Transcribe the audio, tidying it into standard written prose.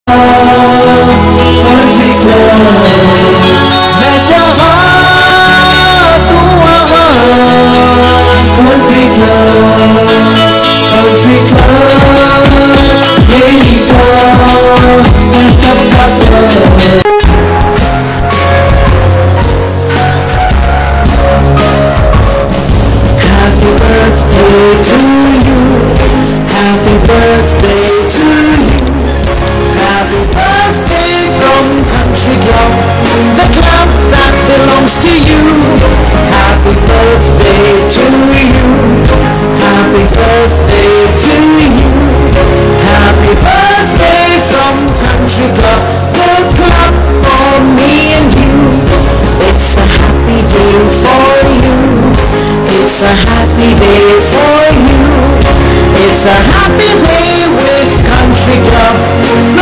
Country Club मैं चाहा तू वहाँ Country Club यही जान मैं सबका club Happy birthday to you Happy birthday to you Happy birthday from Country Club the club that belongs to you Happy birthday to you Happy birthday to you Happy birthday from Country Club the club for me and you It's a happy day for you It's a happy day for you It's a happy day with Country Club